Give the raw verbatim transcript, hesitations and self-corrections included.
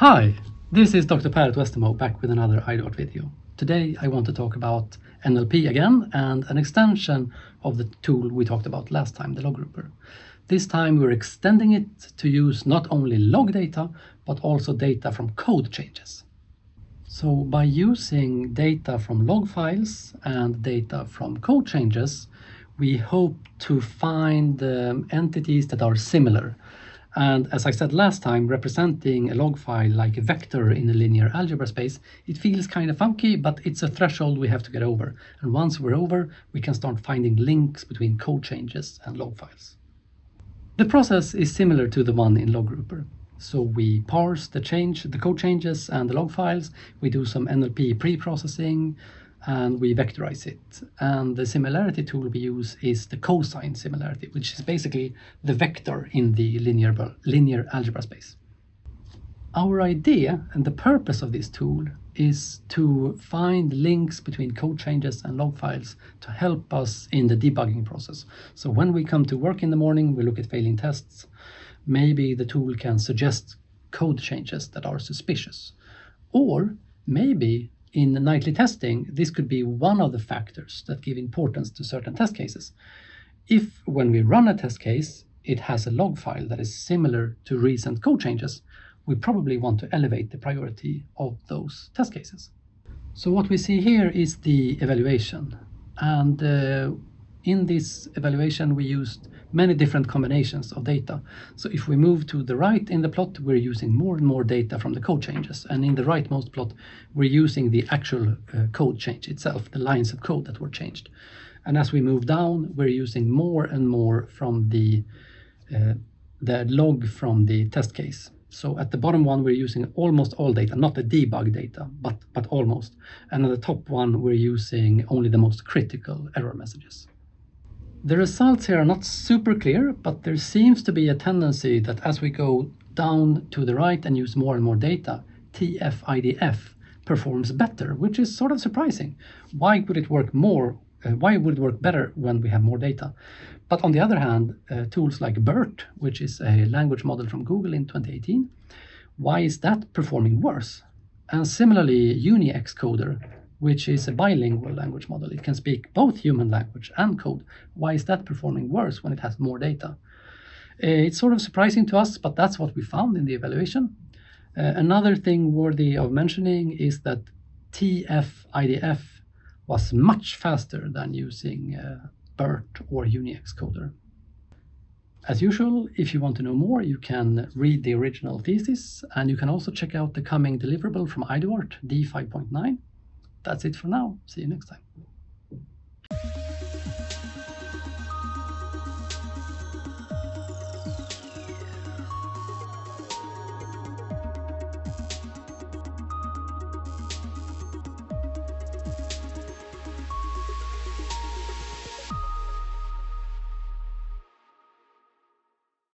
Hi, this is Doctor Per at Westermo back with another AIDOaRt video. Today I want to talk about N L P again and an extension of the tool we talked about last time, the log grouper. This time we're extending it to use not only log data but also data from code changes. So by using data from log files and data from code changes, we hope to find um, entities that are similar. And as I said last time, representing a log file like a vector in a linear algebra space, it feels kind of funky, but it's a threshold we have to get over. And once we're over, we can start finding links between code changes and log files. The process is similar to the one in log grouper. So we parse the change, the code changes and the log files, we do some N L P pre-processing, and we vectorize it. And the similarity tool we use is the cosine similarity, which is basically the vector in the linear, linear algebra space. Our idea and the purpose of this tool is to find links between code changes and log files to help us in the debugging process. So when we come to work in the morning, we look at failing tests. Maybe the tool can suggest code changes that are suspicious. Or maybe in nightly testing, this could be one of the factors that give importance to certain test cases. If when we run a test case, it has a log file that is similar to recent code changes, we probably want to elevate the priority of those test cases. So what we see here is the evaluation. And uh, in this evaluation, we used many different combinations of data. So if we move to the right in the plot, we're using more and more data from the code changes. And in the rightmost plot, we're using the actual uh, code change itself, the lines of code that were changed. And as we move down, we're using more and more from the, uh, the log from the test case. So at the bottom one, we're using almost all data, not the debug data, but, but almost. And at the top one, we're using only the most critical error messages. The results here are not super clear, but there seems to be a tendency that as we go down to the right and use more and more data, T F I D F performs better, which is sort of surprising. Why would it work more? Uh, why would it work better when we have more data? But on the other hand, uh, tools like BERT, which is a language model from Google in twenty eighteen, why is that performing worse? And similarly, UniXcoder, which is a bilingual language model. It can speak both human language and code. Why is that performing worse when it has more data? It's sort of surprising to us, but that's what we found in the evaluation. Uh, another thing worthy of mentioning is that T F I D F was much faster than using uh, BERT or UniXcoder. As usual, if you want to know more, you can read the original thesis, and you can also check out the coming deliverable from AIDOaRt D five point nine. That's it for now. See you next time.